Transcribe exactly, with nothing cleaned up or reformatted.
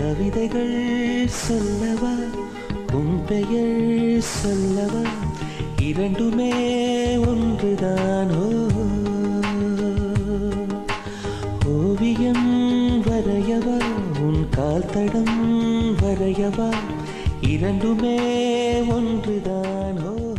கவிதைகள் சொல்லவா உன் பெயர் சொல்லவா இரண்டுமே ஒன்றுதானோ ஓவியம் வரையவா உன் கால் தடம் வரையவா இரண்டுமே ஒன்றுதானோ